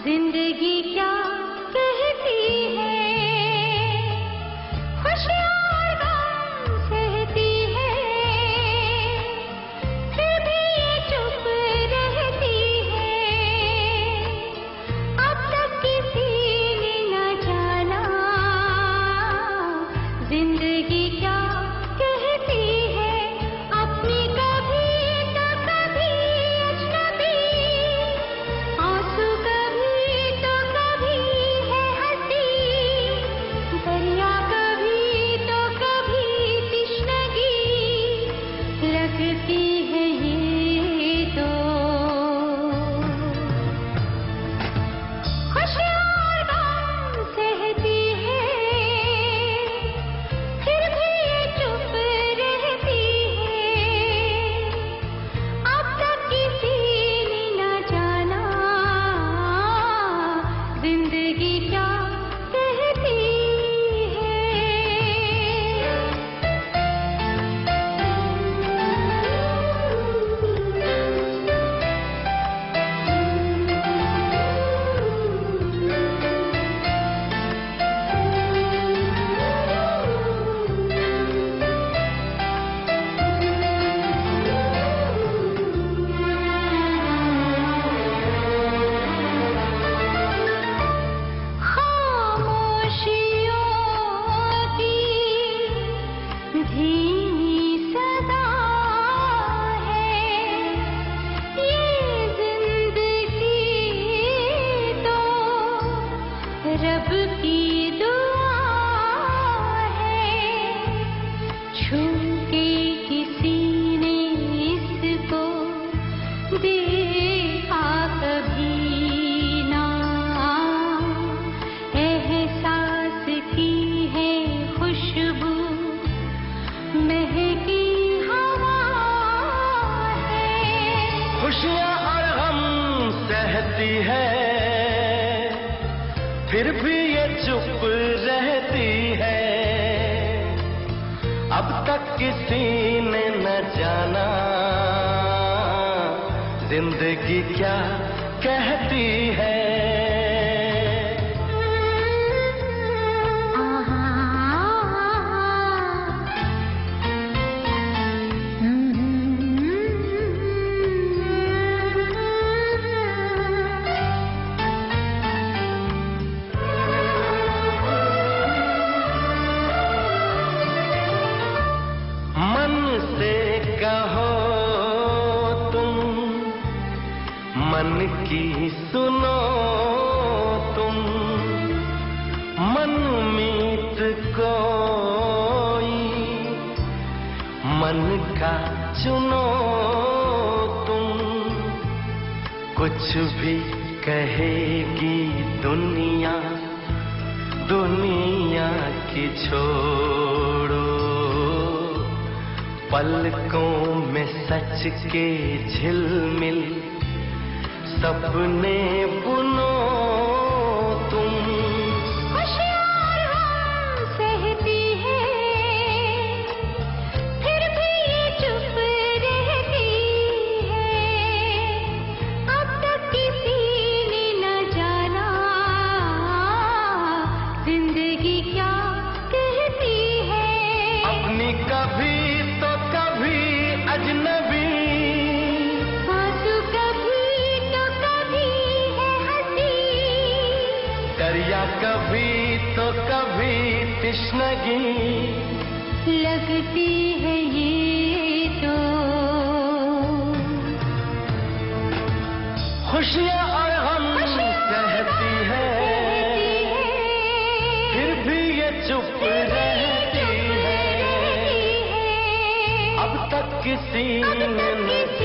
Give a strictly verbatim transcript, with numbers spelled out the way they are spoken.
जिंदगी क्या कहती है, खुशियाँ और गम सहती है, फिर भी ये चुप रहती है। अब तक किसी ने न जाना जिंदगी क्या कहती है। अपनी कभी तो कभी अजनबी, आंसू कभी तो कभी है हंसी, दरिया कभी तो कभी तृष्णगी, लगती है ये तो खुशियाँ और गम सहती है, फिर भी ये चुप रहती है। अब तक किसी ने न जाना जिंदगी क्या कहती है। खामोशियों की धीमी सदा है, ये जिंदगी तो रब की दुआ है। छू के किसी ने इसको देखा कभी ना, एहसास की है खुशबू महकी हवा है। खुशियाँ और गम सहती है, फिर भी ये चुप रहती है। अब तक किसी ने न जाना जिंदगी क्या कहती है। मन से कहो तुम, मन की सुनो तुम, मन मीत कोई मन का चुनो तुम। कुछ भी कहेगी दुनिया, दुनिया की छोड़ो, पलकों में सच के झिलमिल सपने बुनो तुम। खुशियाँ और गम सहती है, फिर भी ये चुप रहती है। अब तक किसी ने न जाना जिंदगी क्या कहती है। अपनी कभी तो कभी अजनबी, आंसू कभी तो कभी है हंसी, दरिया कभी तो कभी तृष्णगी, लगती है ये तो खुशियाँ और हम सहती है, फिर भी ये चुप रहती है। अब तक किसी ने न